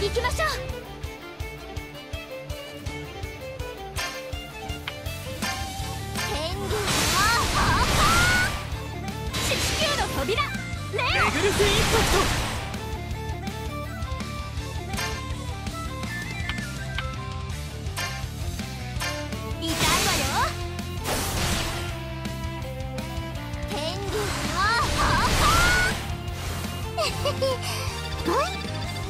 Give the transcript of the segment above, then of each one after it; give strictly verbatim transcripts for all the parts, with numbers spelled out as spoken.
行きましょう。天狗の方向、四死球の扉、レオ。 レグルスインパクト。 痛いわよ。天狗の方向。へへへ。ブイ。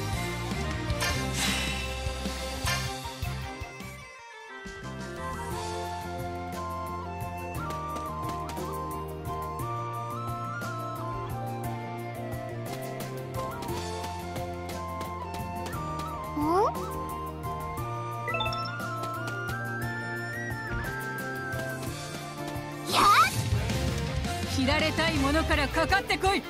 切られたいものからかかってこい。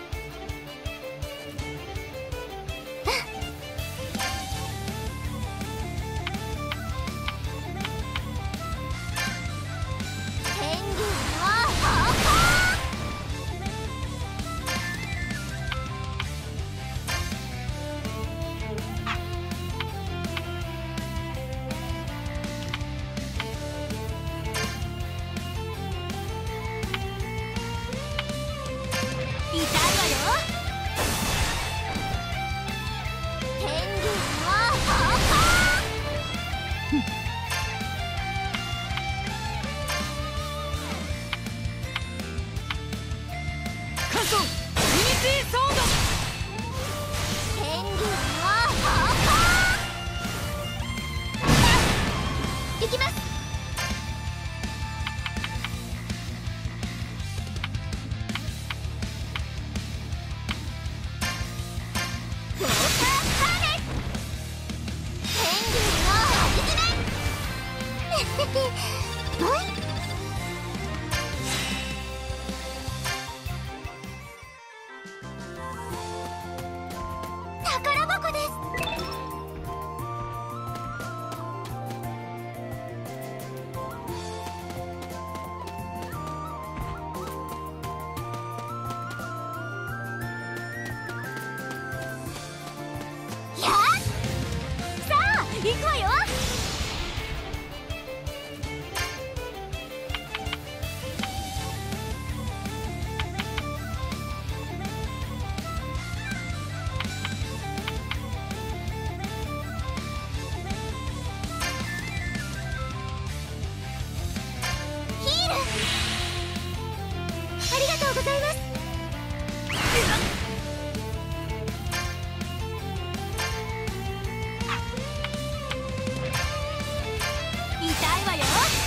宝箱です。やっ、さあ行くわよ。ありがとうございます。痛いわよ。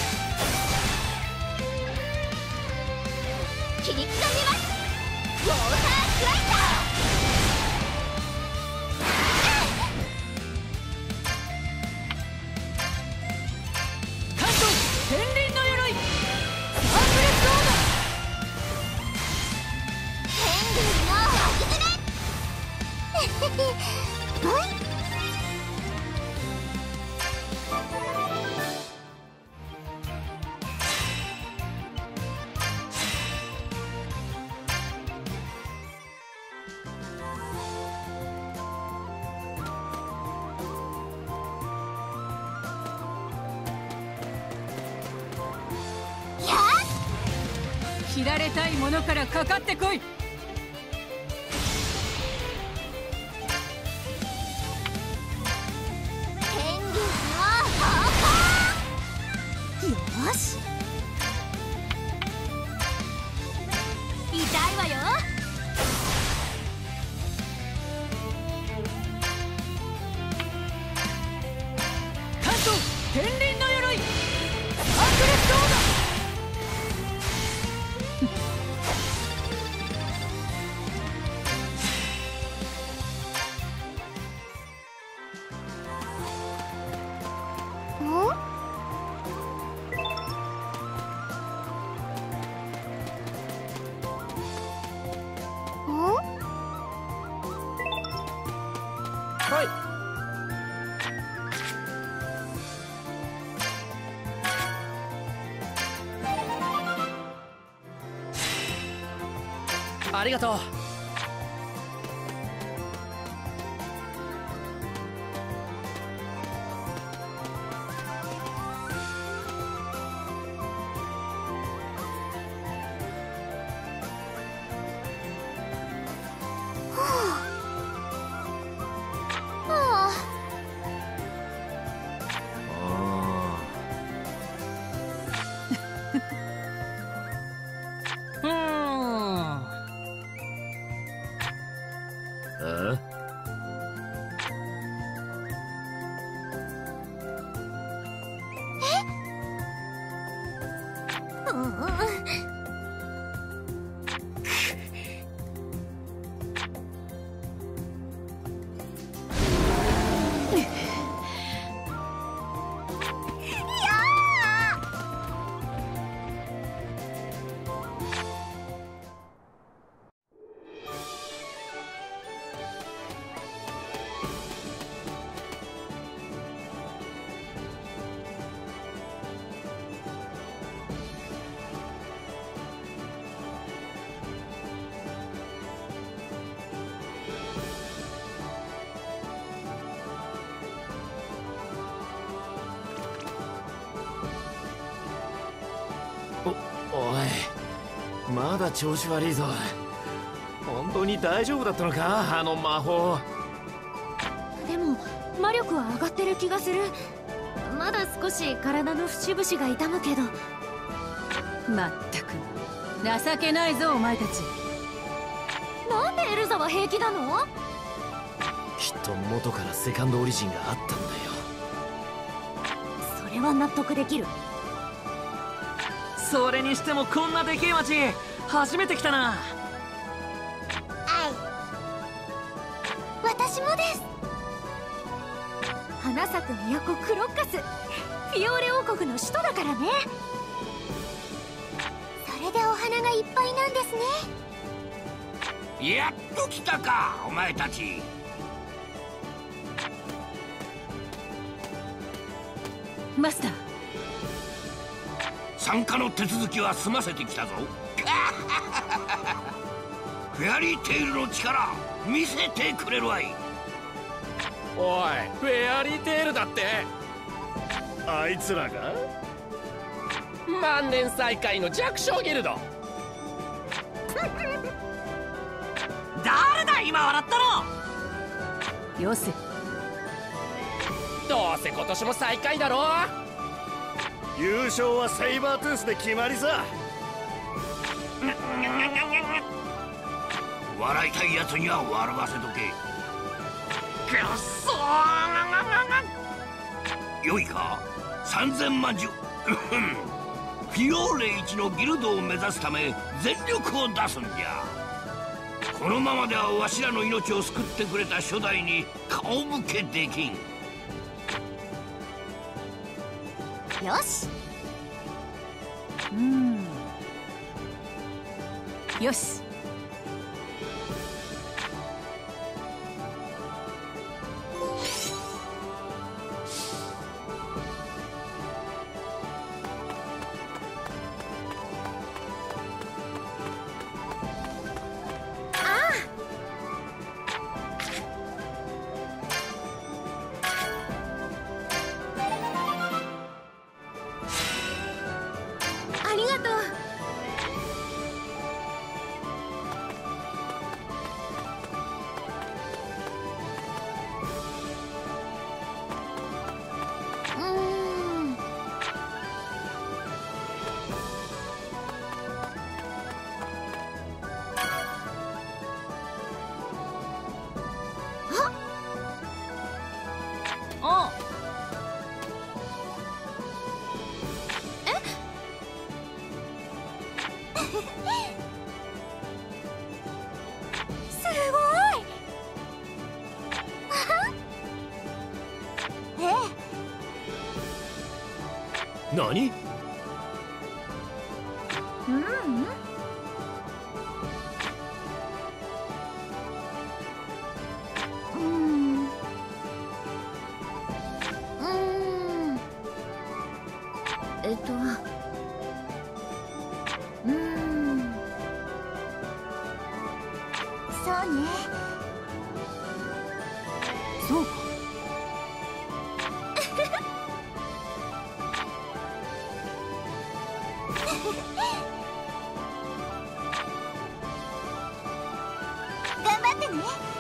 切り刻みます。ウォータースライダー。 関東天輪の鎧、サークレスオーダー。切られたいものからかかってこい。 よし、痛いわよ。 関東天輪の鎧、サークレスオーダー。 はい。ありがとう。 おい、まだ調子悪いぞ。本当に大丈夫だったのか、あの魔法。 でも魔力は上がってる気がする。まだ少し体の節々が痛むけど。 まったく情けないぞお前たち。 なんでエルザは平気なの？ きっと元からセカンドオリジンがあったんだよ。 それは納得できる。 それにしてもこんなでけえ町初めて来たな。 私もです。花咲く都クロッカス、フィオーレ王国の首都だからね。それでお花がいっぱいなんですね。やっと来たかお前たち。 マスター、 参加の手続きは済ませてきたぞ。フェアリーテイルの力見せてくれるわい。 おい、フェアリーテールだって。あいつらが万年再開の弱小ギルド。 誰だ今笑ったの。 よせ。 どうせ今年も最下位だろ。優勝はセイバートゥースで決まりさ。 笑いたいやつには笑わせとけ。 くっそー。 よいか、さんぜんまんじゅうフィオーレ一のギルドを目指すため全力を出すんじゃ。このままではわしらの命を救ってくれた初代に顔向けできん。 よし。 うーん、よし。 ありがとう。うーん。 おう。 すごい。ええ。 何？ うん。うん。うん。えっと。うん。そうね。 そうか。 頑張ってね。